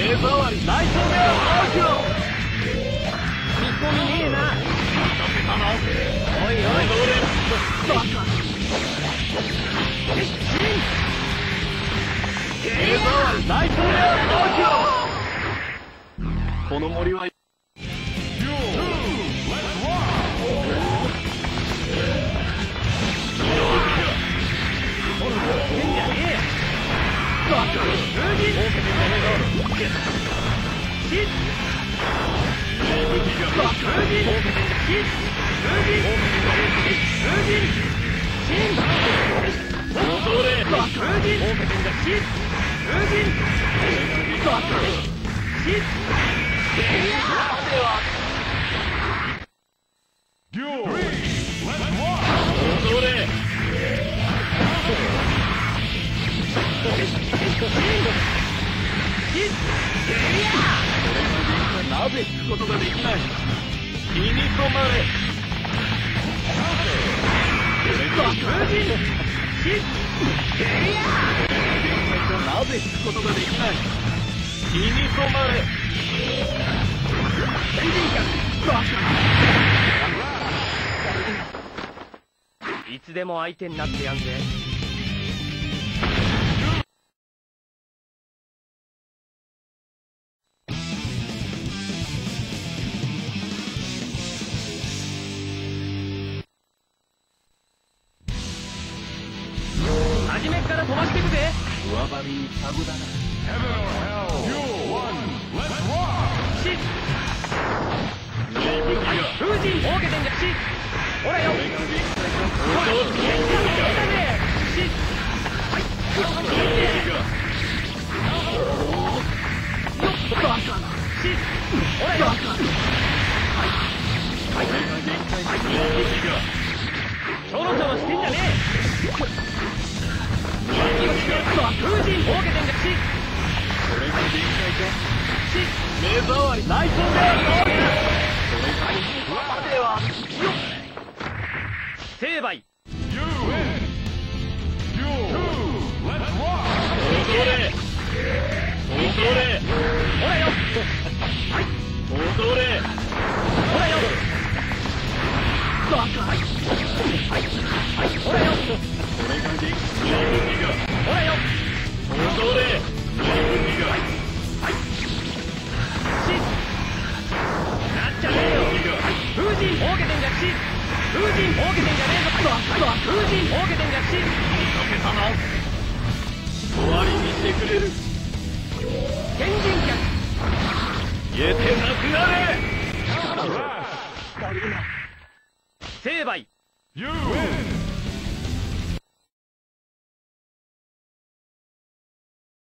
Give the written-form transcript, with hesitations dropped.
目障りナイトメアアキラ見込みねえな。おいおいバカ目障りナイトメアアキラこの森はなぜ引くことができない。気に染まれ。なぜ引くことができない。気に染まれ。いつでも相手になってやんぜ。初めから飛ばしていくぜ。上張りにタグだな。風神儲けてんじゃし。ほらよ。ちょろちょろしてんじゃねえ。風神儲けてんじゃし。これが限界か。目障りナイトメアこれまでは成敗。踊れ踊れほらよ。踊れほらよ。バカほらよ。これが限界ほらよ。踊れなっちゃねえよ。風神儲けてんじゃし。風神儲けてんじゃねえぞ。風神儲けてんじゃし。見かけたな。終わりにしてくれる。天神客消えてなくなれ。成敗。